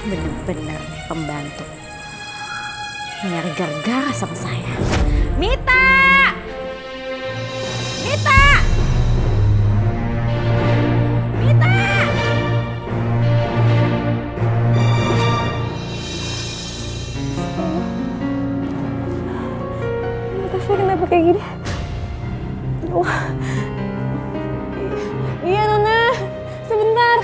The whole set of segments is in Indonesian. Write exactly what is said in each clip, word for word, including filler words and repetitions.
Bener-bener nih pembantu. Nyari gara-gara sama saya. Mita! Mita! Mita! Mata saya kenapa kayak gini? Wah. Iya Nona, sebentar.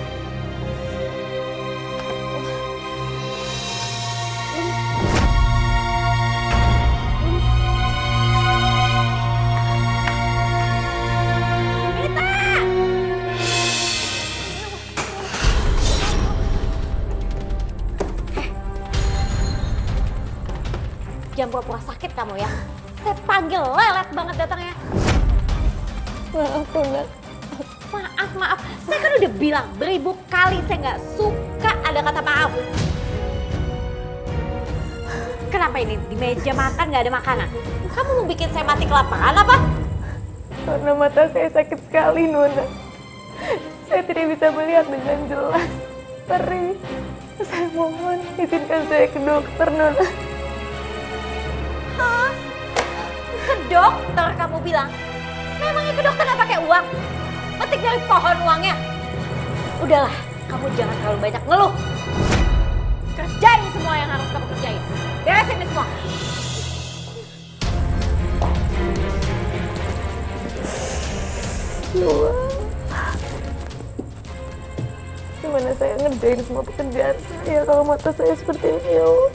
Jangan pura-pura sakit kamu ya. Saya panggil lelet banget datangnya. Maaf, Nona. Maaf, maaf. Saya kan udah bilang beribu kali saya nggak suka ada kata maaf. Kenapa ini di meja makan nggak ada makanan? Kamu mau bikin saya mati kelaparan apa? Karena mata saya sakit sekali, Nona. Saya tidak bisa melihat dengan jelas. Perih. Saya mohon izinkan saya ke dokter, Nona. Hah? Ke dokter kamu bilang? Memangnya ke dokter nggak pakai uang? Petik dari pohon uangnya. Udahlah, kamu jangan terlalu banyak ngeluh. Kerjain semua yang harus kamu kerjain. Beresin ini semua. Nona, gimana saya ngerjain semua pekerjaan saya kalau mata saya seperti ini, ya Allah?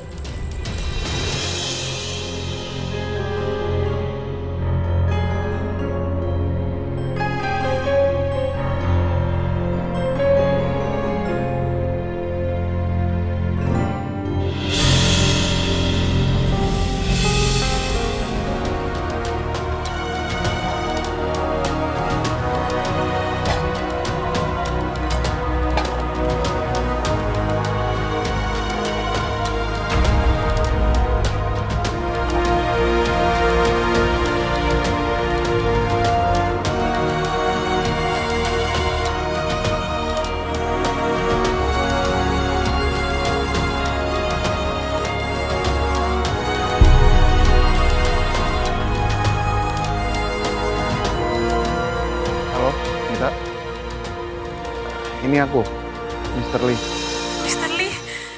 Ini aku, Mister Lee. Mister Lee?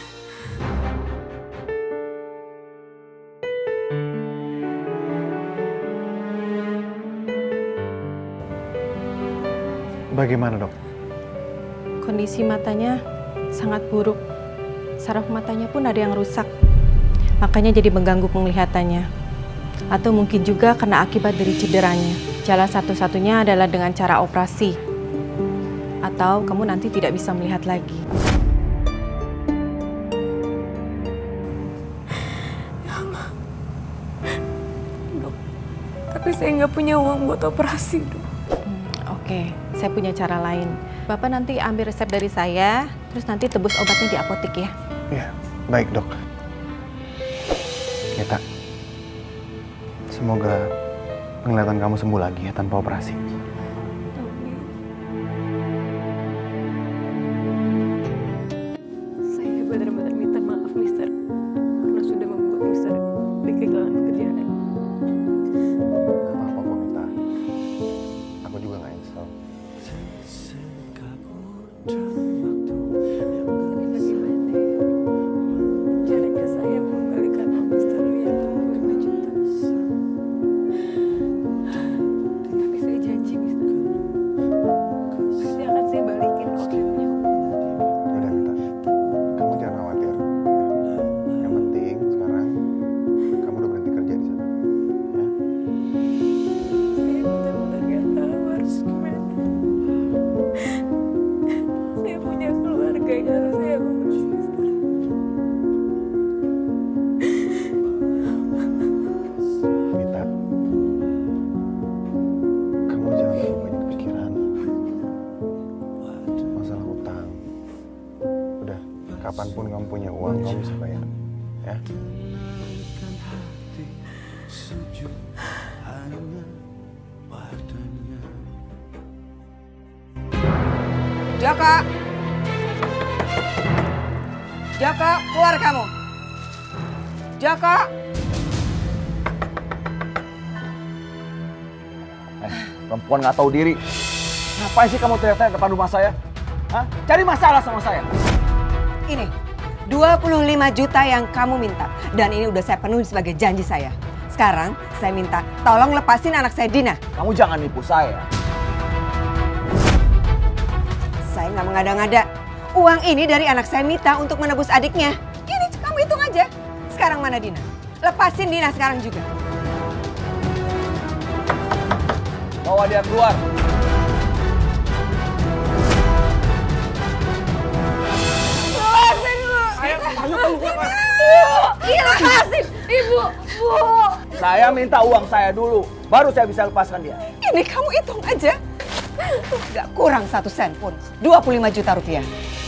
Bagaimana, Dok? Kondisi matanya sangat buruk. Saraf matanya pun ada yang rusak. Makanya jadi mengganggu penglihatannya. Atau mungkin juga karena akibat dari cederanya. Jalan satu-satunya adalah dengan cara operasi. Atau kamu nanti tidak bisa melihat lagi. Dok, tapi saya nggak punya uang buat operasi, Dok. Hmm, Oke, saya punya cara lain. Bapak nanti ambil resep dari saya, terus nanti tebus obatnya di apotek ya. Iya, baik Dok. Kita, semoga penglihatan kamu sembuh lagi ya tanpa operasi. Benar-benar minta maaf, Mister, karena sudah membuat Mister kehilangan pekerjaan. Gak apa-apa kok, Mita. Aku juga gak nyesel. Caranya saya mengembalikan uang Mister yang dua puluh lima juta. Tapi saya janji, Mister, pasti akan saya balikin kok. Yaudah, Mita. Kamu jangan khawatir. Ya. Yang penting sekarang kamu udah berhenti kerja di sana. Ya. Saya benar-benar gak tahu harus gimana. Saya punya keluarga yang harus saya urus, Mister. Mita, kamu jangan terlalu banyak pikiran. Masalah hutang. Udah, kapanpun kamu punya uang, kamu bisa bayar. Ya. Jaka. Joko, keluar kamu. Joko. Eh, perempuan nggak tahu diri. Ngapain sih kamu teriak-teriak depan rumah saya? Hah? Cari masalah sama saya. Ini, dua puluh lima juta yang kamu minta. Dan ini udah saya penuhi sebagai janji saya. Sekarang saya minta tolong lepasin anak saya Dina. Kamu jangan nipu saya. Saya nggak mengada-ngada. Uang ini dari anak saya Mita untuk menebus adiknya. Ini kamu hitung aja. Sekarang mana Dina? Lepasin Dina sekarang juga. Bawa dia keluar. Ayo, kamu keluar. Ibu, lepasin. Ibu, Bu. Saya minta uang saya dulu, baru saya bisa lepaskan dia. Ini kamu hitung aja. Gak kurang satu sen pun. dua puluh lima juta rupiah.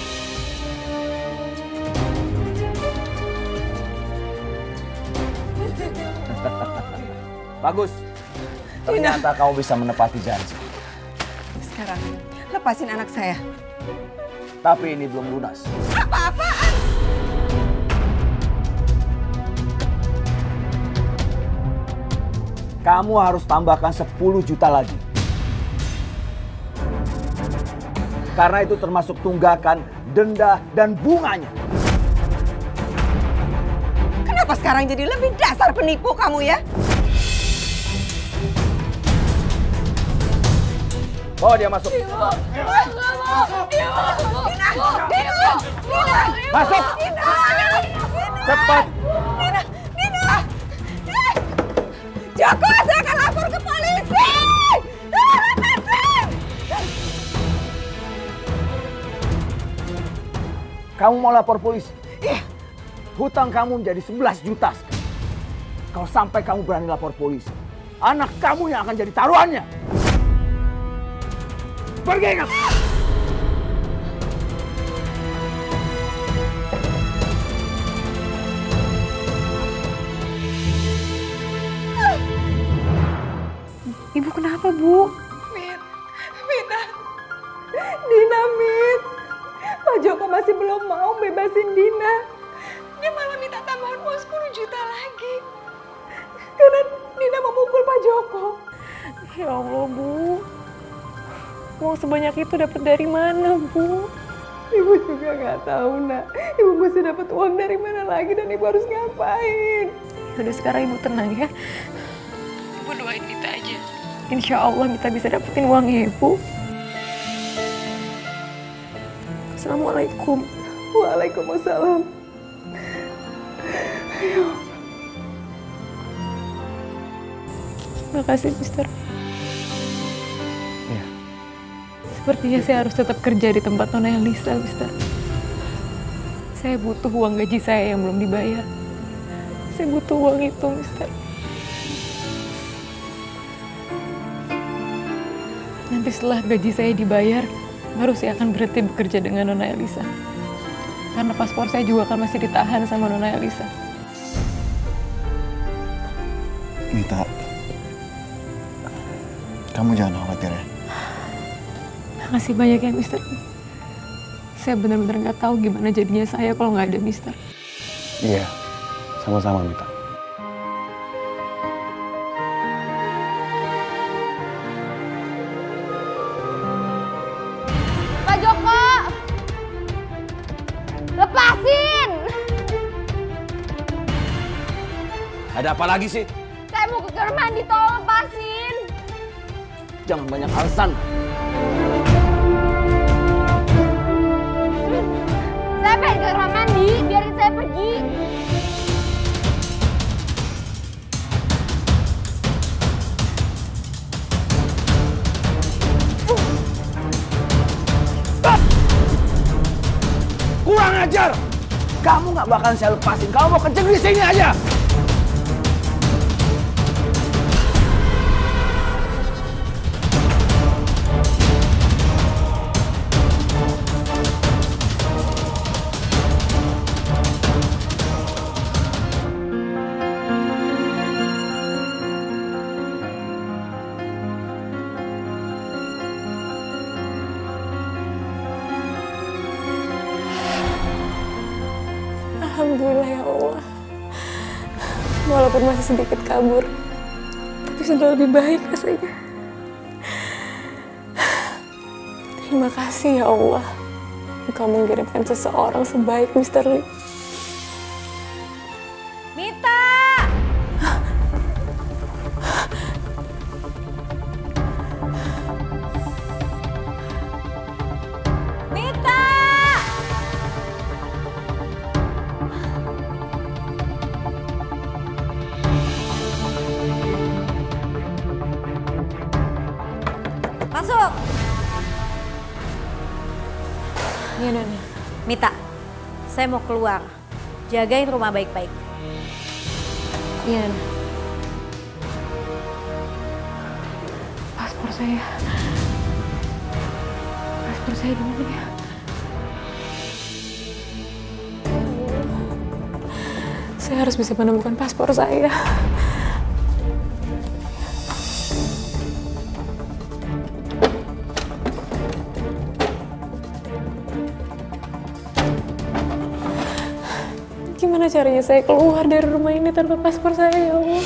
Bagus. Ternyata Dina, kamu bisa menepati janji. Sekarang lepasin anak saya. Tapi ini belum lunas. Apa-apaan? Kamu harus tambahkan sepuluh juta lagi. Karena itu termasuk tunggakan, denda, dan bunganya. Kenapa sekarang jadi lebih dasar penipu kamu ya? Bawa dia masuk. Ibu, Ibu, Ibu, Dina, Dina, Dina, Masuk. Dina, Cepat. Dina, Dina. Joko, saya akan lapor ke polisi. Lepasin. Kamu mau lapor polisi? Iya. Hutang kamu menjadi sebelas juta sekarang. Kalau sampai kamu berani lapor polisi, anak kamu yang akan jadi taruhannya. Pergi kamu! Ibu kenapa, Bu? Mit, Mita, Dina, Mit. Pak Joko masih belum mau bebasin Dina. Dia malah minta tambahan uang sepuluh juta lagi. Karena Dina memukul Pak Joko. Ya Allah, Bu. Uang sebanyak itu dapat dari mana, Bu? Ibu juga nggak tahu, nak. Ibu mesti dapat uang dari mana lagi dan ibu harus ngapain? Udah sekarang Ibu tenang ya. Ibu doain Mita aja. Insya Allah Mita bisa dapetin uangnya, Ibu. Assalamualaikum. Waalaikumsalam. Ya. Makasih, Mister. Iya. Sepertinya saya harus tetap kerja di tempat Nona Elisa, Mister. Saya butuh uang gaji saya yang belum dibayar. Saya butuh uang itu, Mister. Nanti setelah gaji saya dibayar, baru saya akan berhenti bekerja dengan Nona Elisa. Karena paspor saya juga akan masih ditahan sama Nona Elisa. Mita, kamu jangan khawatir ya. Makasih banyak ya, Mister. Saya benar-benar nggak tahu gimana jadinya saya kalau nggak ada Mister. Iya, sama-sama Mita. Pak Joko, lepasin! Ada apa lagi sih? Saya mau ke kamar mandi, tolong lepasin! Jangan banyak alasan. Saya pengen ke kamar mandi, biarin saya pergi. Kurang ajar! Kamu nggak bakalan saya lepasin. Kamu mau kenceng di sini aja. Alhamdulillah ya Allah. Walaupun masih sedikit kabur, tapi sudah lebih baik rasanya. Terima kasih ya Allah. Engkau mengirimkan seseorang sebaik mister Lee. Mita! Mita! Masuk! Iya, Nona. Mita, saya mau keluar. Jagain rumah baik-baik. Iya, Nona. Paspor saya. Paspor saya di mana ya? Saya harus bisa menemukan paspor saya. Gimana caranya saya keluar dari rumah ini tanpa paspor saya, ya Allah?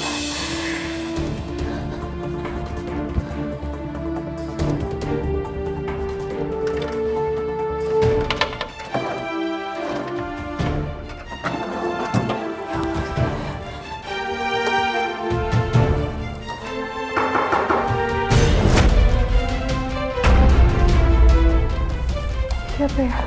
Siapa ya?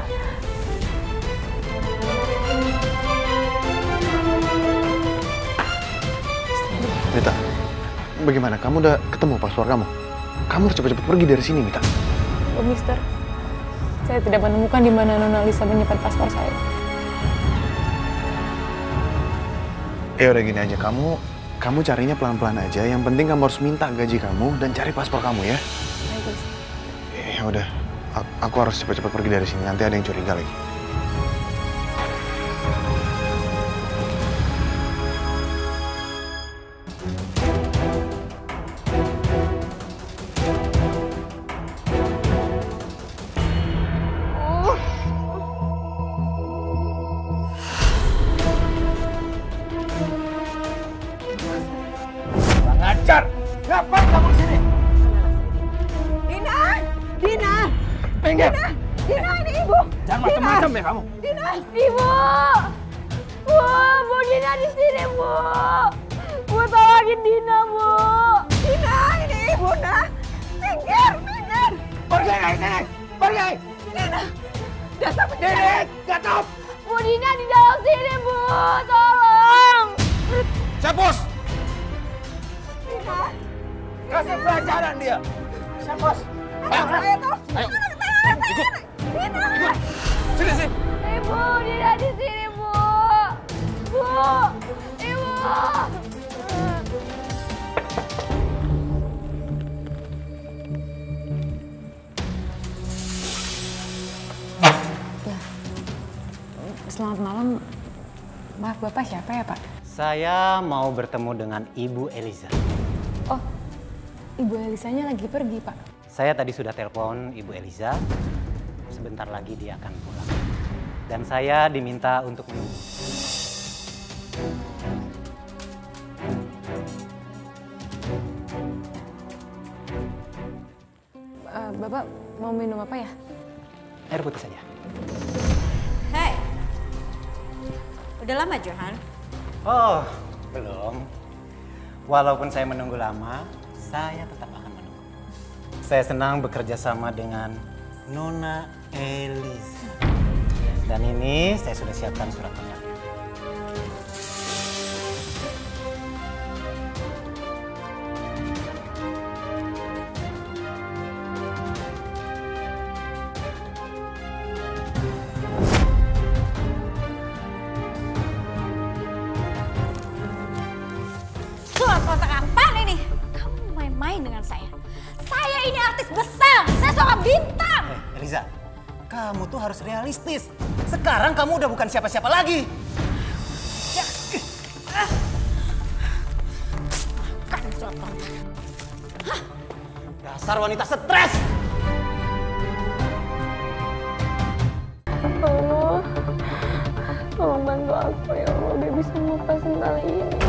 Mita, bagaimana? Kamu udah ketemu paspor kamu? Kamu harus cepat-cepat pergi dari sini, Mita. Oh, Mister, saya tidak menemukan di mana Nona Lisa menyimpan paspor saya. Ya udah gini aja, kamu kamu carinya pelan-pelan aja. Yang penting kamu harus minta gaji kamu dan cari paspor kamu ya. Baik, Mister. Ya udah, a- aku harus cepat-cepat pergi dari sini. Nanti ada yang curiga lagi. Ngajar. Ngapain kamu di sini? Dina! Dina! Pinggir. Dina, ini ibu! Jangan macam-macam ya kamu. Dina! Ibu! Bu, Bu Dina di sini, Bu! Bu, tolongin Dina, Bu! Dina, ini ibu, nah! Minggir, minggir! Pergi dari sini. Pergi. Dina! Dasar Dini, penjahat! gatop. Bu Dina di dalam sini, Bu! Tolong! Cepus. Dina! Kasih pelajaran dia. Cepus. Ayo, saya tuh! Ayo. Ikut! Dina! Sini, sini. Ibu, Dina di sini, Bu! Bu! Ibu! Selamat malam. Maaf, Bapak siapa ya, Pak? Saya mau bertemu dengan Ibu Eliza. Oh, Ibu Elisanya lagi pergi, Pak. Saya tadi sudah telepon Ibu Eliza. Sebentar lagi dia akan pulang. Dan saya diminta untuk menunggu. Uh, Bapak mau minum apa ya? Air putih saja. Hei, udah lama Johan? Oh, belum. Walaupun saya menunggu lama, saya tetap akan menunggu. Saya senang bekerja sama dengan Nona Eliza. Dan ini saya sudah siapkan surat kontraknya. Surat kontrak apaan ini? Kamu main-main dengan saya. Saya ini artis besar, saya seorang bintang. Eh, Eliza, kamu tuh harus realistis. Sekarang kamu udah bukan siapa-siapa lagi. Ya. Ah. Kan surat kontrak. Dasar wanita stres. Allah, tolong bantu aku ya Allah biar bisa ngelepasin tali ini.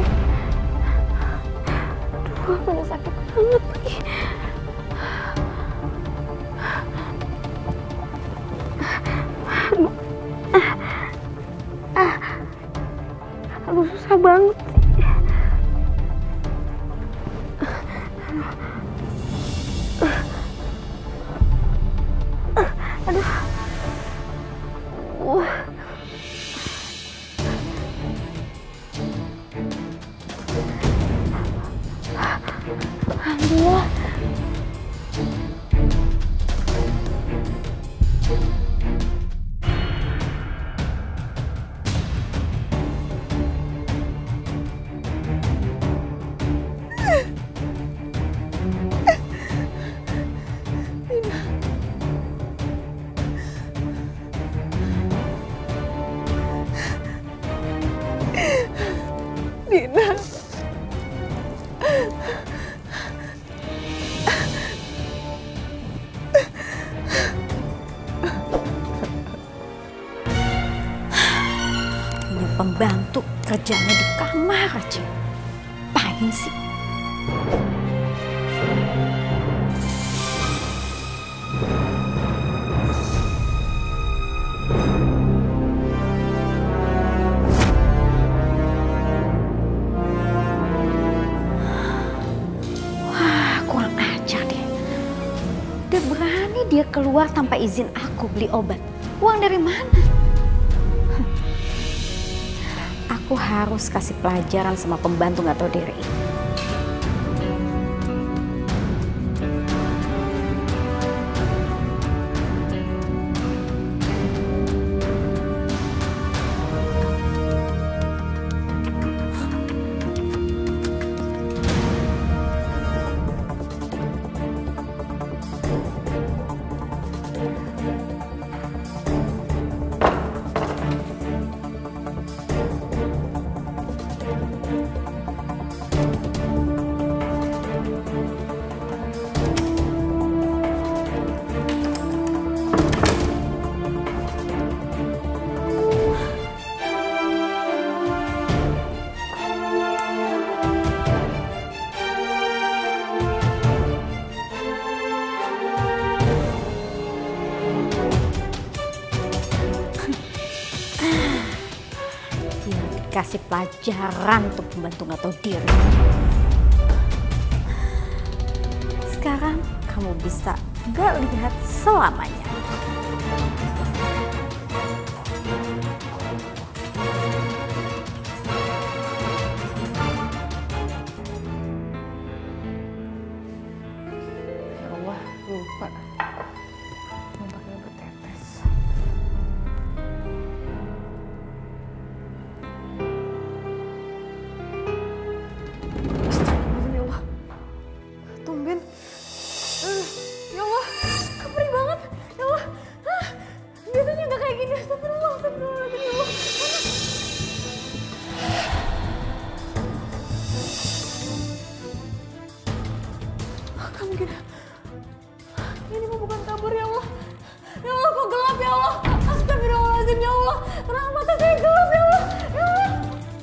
Aduh, aku udah sakit banget lagi. Aduh, ah, aduh susah banget sih. Aduh. Uh. Alhamdulillah. Dina. Punya pembantu kerjanya di kamar aja. Apain sih? Dia keluar tanpa izin aku beli obat. Uang dari mana? Aku harus kasih pelajaran sama pembantu nggak tahu diri ini. Kasih pelajaran untuk pembantu nggak tahu diri. Sekarang kamu bisa gak lihat selamanya. Ya Allah, lupa. Mau pakai obat tetes. Tumben. Uh, ya Allah, keperi banget. Ya Allah. Ah, biasanya nggak kayak gini. Astagfirullah, astagfirullah. Ya Allah. Ah, kamu gini. Ini mah bukan kabur ya Allah. Ya Allah, kok gelap ya Allah. Astagfirullahaladzim ya Allah. Kenapa mata saya gelap ya Allah. Ya Allah.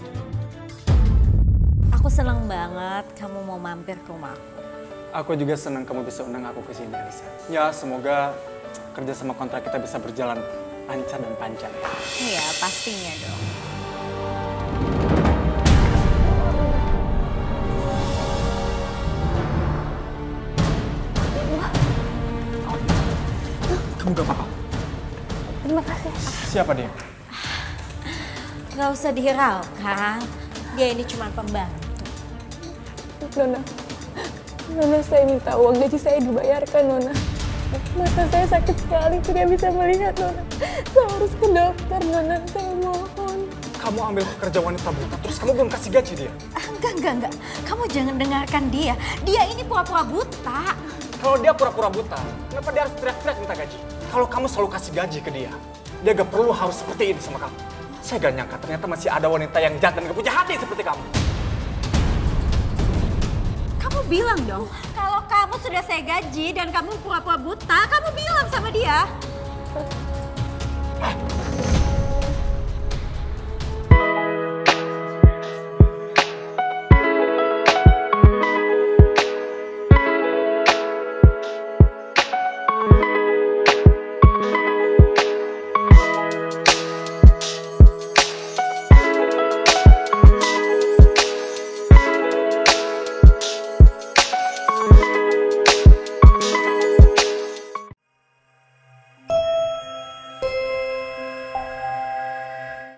Aku senang banget kamu mau mampir ke rumahku. Aku juga senang kamu bisa undang aku ke sini, Alisa. Ya, semoga kerja sama kontrak kita bisa berjalan lancar dan panjang. Iya, pastinya dong. Kamu gak apa-apa? Terima kasih. Siapa dia? Gak usah dihiraukan. Dia ini cuma pembantu. Nona, Nona saya minta uang gaji saya dibayarkan, Nona. Mata saya sakit sekali, tidak bisa melihat, Nona. Saya harus ke dokter, Nona. Saya mohon. Kamu ambil pekerja wanita buta, terus kamu belum kasih gaji dia? Enggak, enggak, enggak. Kamu jangan dengarkan dia. Dia ini pura-pura buta. Kalau dia pura-pura buta, kenapa dia harus teriak-teriak minta gaji? Kalau kamu selalu kasih gaji ke dia, dia gak perlu harus seperti ini sama kamu. Saya gak nyangka ternyata masih ada wanita yang jahat dan gak punya hati seperti kamu. Kamu bilang dong, kalau kamu sudah saya gaji dan kamu pura-pura buta, kamu bilang sama dia. Ah.